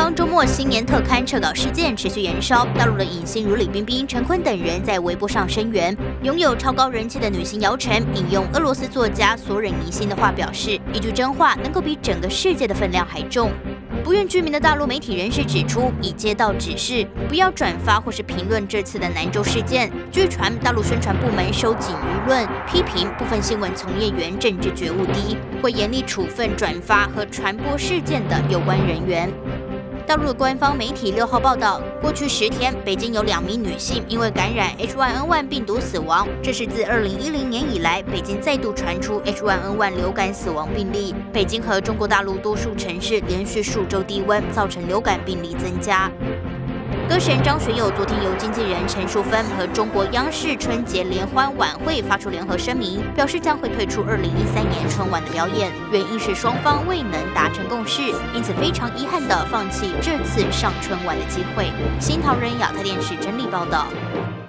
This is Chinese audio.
方周末新年特刊撤稿事件持续延烧，大陆的影星如李冰冰、陈坤等人在微博上声援。拥有超高人气的女星姚晨引用俄罗斯作家索忍尼辛的话表示：“一句真话能够比整个世界的分量还重。”不愿具名的大陆媒体人士指出，已接到指示，不要转发或是评论这次的南州事件。据传，大陆宣传部门收紧舆论，批评部分新闻从业员政治觉悟低，会严厉处分转发和传播事件的有关人员。大陆的官方媒体6号报道，过去10天，北京有2名女性因为感染 H1N1 病毒死亡，这是自2010年以来，北京再度传出 H1N1 流感死亡病例。北京和中国大陆多数城市连续数周低温，造成流感病例增加。歌神张学友昨天由经纪人陈淑芬和中国央视春节联欢晚会发出联合声明，表示将会退出2013年春晚的表演，原因是双方未能达成共识，因此非常遗憾地放弃这次上春晚的机会。新唐人亚太电视整理报道。